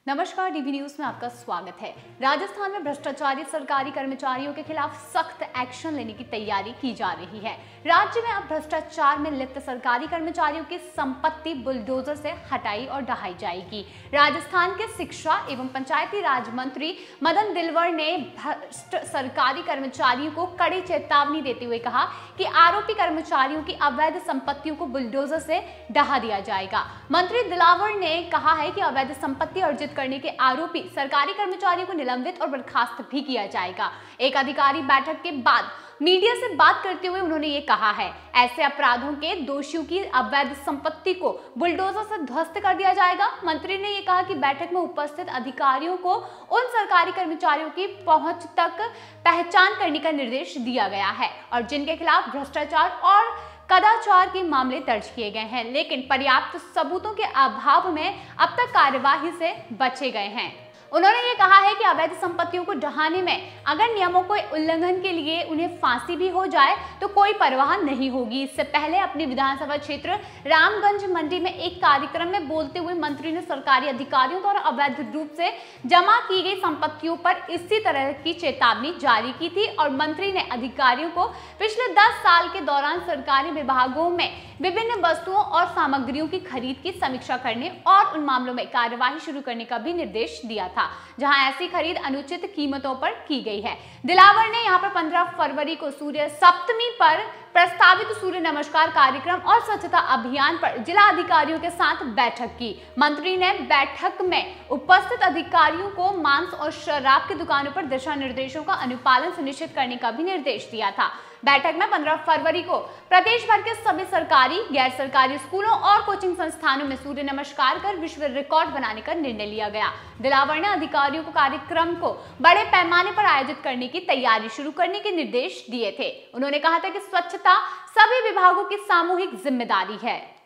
नमस्कार, dB news में आपका स्वागत है। राजस्थान में भ्रष्टाचारी सरकारी कर्मचारियों के खिलाफ सख्त एक्शन लेने की तैयारी की जा रही है। राज्य में अब भ्रष्टाचार में लिप्त सरकारी कर्मचारियों की संपत्ति बुलडोजर से हटाई और ढहाई जाएगी। राजस्थान के शिक्षा एवं पंचायती राज मंत्री मदन दिलवर ने भ्रष्ट सरकारी कर्मचारियों को कड़ी चेतावनी देते हुए कहा कि आरोपी कर्मचारियों की अवैध संपत्तियों को बुलडोजर से ढहा दिया जाएगा। मंत्री दिलावर ने कहा है कि अवैध संपत्ति अर्जित करने के आरोपी सरकारी कर्मचारियों को निलंबित और बर्खास्त भी किया जाएगा। एक अधिकारी बैठक के बाद मीडिया से बात करते हुए उन्होंने ये कहा है, ऐसे अपराधों के दोषियों की अवैध संपत्ति को बुलडोजर से ध्वस्त कर दिया जाएगा। मंत्री ने ये कहा कि बैठक में उपस्थित अधिकारियों को उन सरकारी कर्मचारियों की पहुंच तक पहचान करने का निर्देश दिया गया है और जिनके खिलाफ भ्रष्टाचार और कदाचार के मामले दर्ज किए गए हैं, लेकिन पर्याप्त सबूतों के अभाव में अब तक कार्यवाही से बचे गए हैं। उन्होंने ये कहा है कि अवैध संपत्तियों को ढहाने में अगर नियमों के उल्लंघन के लिए उन्हें फांसी भी हो जाए तो कोई परवाह नहीं होगी। इससे पहले अपने विधानसभा क्षेत्र रामगंज मंडी में एक कार्यक्रम में बोलते हुए मंत्री ने सरकारी अधिकारियों द्वारा अवैध रूप से जमा की गई संपत्तियों पर इसी तरह की चेतावनी जारी की थी और मंत्री ने अधिकारियों को पिछले 10 साल के दौरान सरकारी विभागों में विभिन्न वस्तुओं और सामग्रियों की खरीद की समीक्षा करने और उन मामलों में कार्यवाही शुरू करने का भी निर्देश दिया था जहां ऐसी खरीद अनुचित कीमतों पर की गई है। दिलावर ने यहां पर 15 फरवरी को सूर्य सप्तमी पर प्रस्तावित सूर्य नमस्कार कार्यक्रम और स्वच्छता अभियान पर जिला अधिकारियों के साथ बैठक की। मंत्री ने बैठक में उपस्थित अधिकारियों को मांस और शराब की दुकानों पर दिशा निर्देशों का अनुपालन सुनिश्चित करने का भी निर्देश दिया था। बैठक में 15 फरवरी को प्रदेश भर के सभी सरकारी, गैर सरकारी स्कूलों और कोचिंग संस्थानों में सूर्य नमस्कार कर विश्व रिकॉर्ड बनाने का निर्णय लिया गया। दिलावर ने अधिकारियों को कार्यक्रम को बड़े पैमाने पर आयोजित करने की तैयारी शुरू करने के निर्देश दिए थे। उन्होंने कहा था कि स्वच्छता सभी विभागों की सामूहिक जिम्मेदारी है।